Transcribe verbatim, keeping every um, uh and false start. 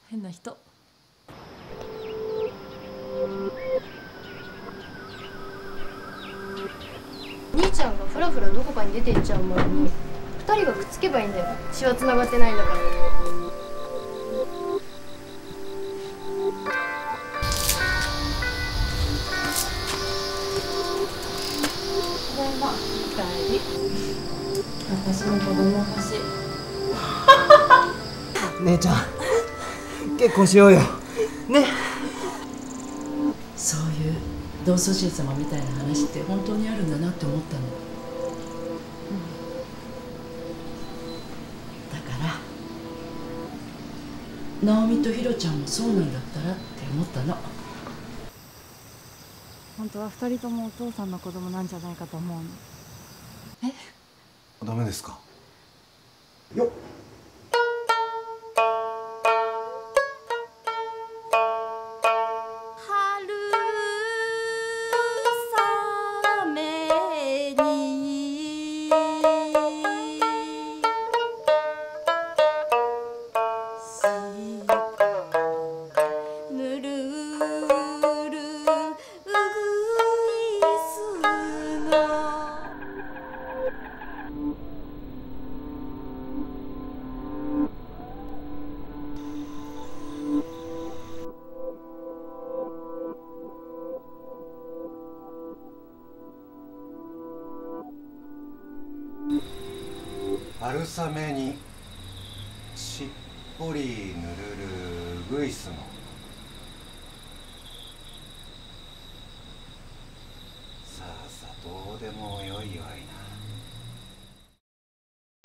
変な人。 兄ちゃんがフラフラどこかに出て行っちゃう前に二人がくっつけばいいんだよ。血は繋がってないんだから。ただいま。おかえり。私も子供欲しい。 姉ちゃん、結婚しようよ。ね。 そういう同窓人様みたいな話って本当にあるんだなって思ったの。だから直美とひろちゃんもそうなんだったらって思ったの。 本当は二人ともお父さんの子供なんじゃないかと思うの。 え？ ダメですか？よっ。春雨にしっぽりぬるるうぐいすの。さあさあどうでもよいわよ。